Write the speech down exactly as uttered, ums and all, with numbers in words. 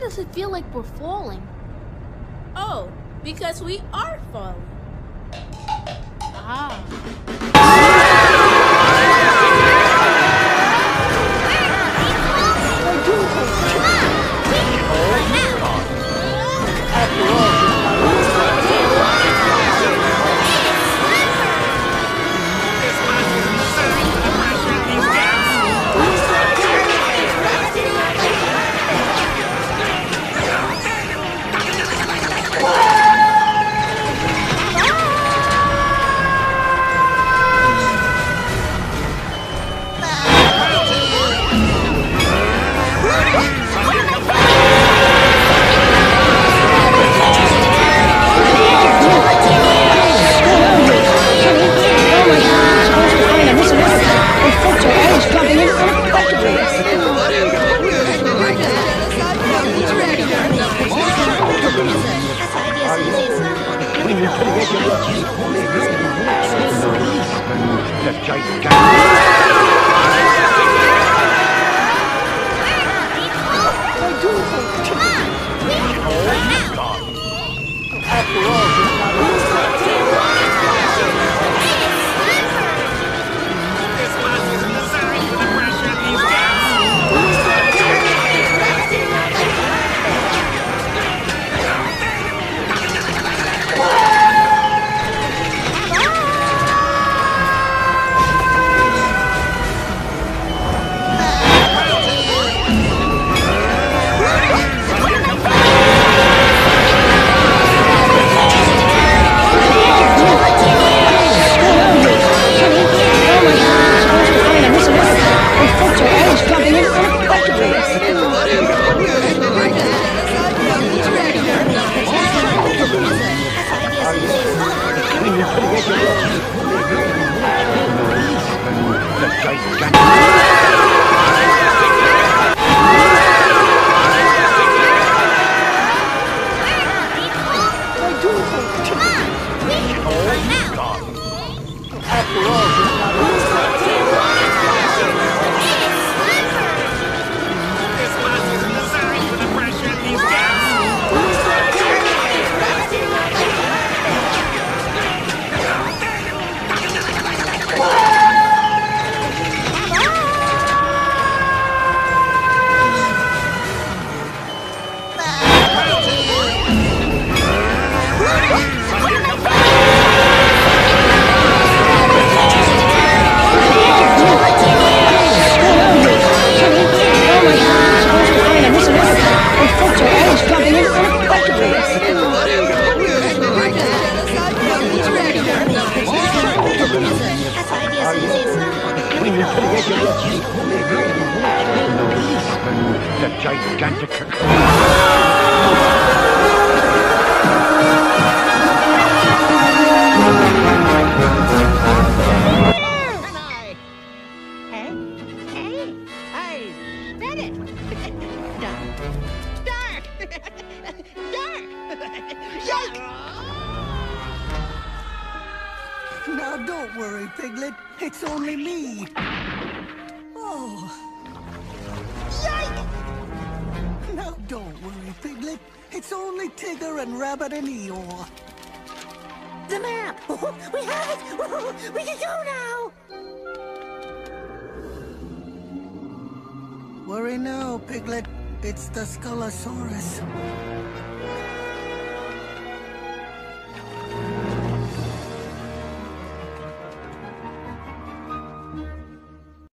does it feel like we're falling? Oh, because we are falling. Ah. Now don't worry, Piglet. It's only me. Oh. Yike! Now don't worry, Piglet. It's only Tigger and Rabbit and Eeyore. The map! We have it! We can go now! Worry no, Piglet. It's the Skullosaurus.